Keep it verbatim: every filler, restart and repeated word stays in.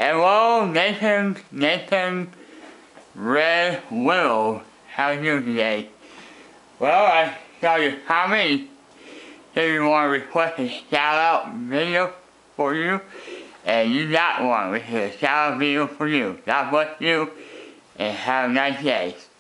Hello, Nathan, Nathan Red Willow. How are you today? Well, I saw your comment. If you want to request a shout out video for you, and you got one, which is a shout out video for you. God bless you, and have a nice day.